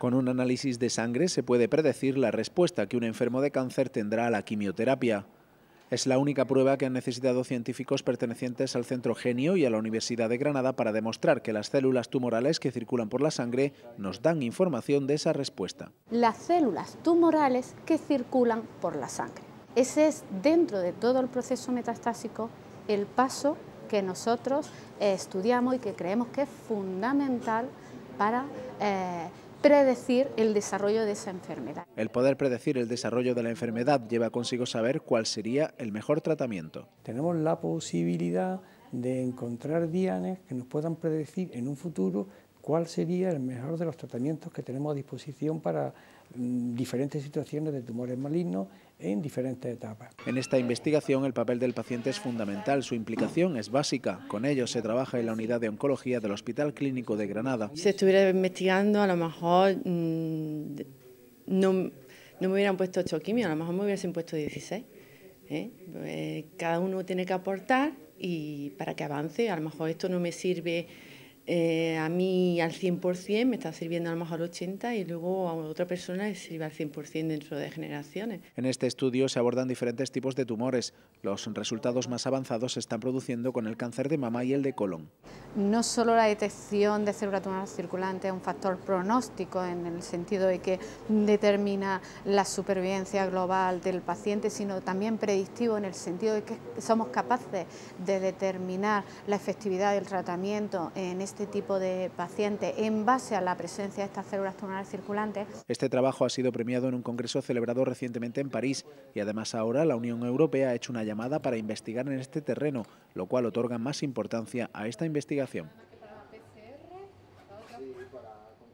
Con un análisis de sangre se puede predecir la respuesta que un enfermo de cáncer tendrá a la quimioterapia. Es la única prueba que han necesitado científicos pertenecientes al Centro Genio y a la Universidad de Granada para demostrar que las células tumorales que circulan por la sangre nos dan información de esa respuesta. Las células tumorales que circulan por la sangre. Ese es, dentro de todo el proceso metastásico, el paso que nosotros estudiamos y que creemos que es fundamental para predecir el desarrollo de esa enfermedad. El poder predecir el desarrollo de la enfermedad lleva consigo saber cuál sería el mejor tratamiento. Tenemos la posibilidad de encontrar dianes que nos puedan predecir en un futuro cuál sería el mejor de los tratamientos que tenemos a disposición para diferentes situaciones de tumores malignos en diferentes etapas. En esta investigación el papel del paciente es fundamental, su implicación es básica. Con ello se trabaja en la unidad de oncología del Hospital Clínico de Granada. Si estuviera investigando, a lo mejor no me hubieran puesto 8 quimios, a lo mejor me hubiesen puesto 16. Cada uno tiene que aportar y para que avance. A lo mejor esto no me sirve a mí al 100%, me está sirviendo a lo mejor al 80% y luego a otra persona le sirve al 100% dentro de generaciones. En este estudio se abordan diferentes tipos de tumores. Los resultados más avanzados se están produciendo con el cáncer de mama y el de colon. No solo la detección de células tumorales circulantes es un factor pronóstico en el sentido de que determina la supervivencia global del paciente, sino también predictivo en el sentido de que somos capaces de determinar la efectividad del tratamiento en este tipo de pacientes en base a la presencia de estas células tumorales circulantes. Este trabajo ha sido premiado en un congreso celebrado recientemente en París y además ahora la Unión Europea ha hecho una llamada para investigar en este terreno, lo cual otorga más importancia a esta investigación.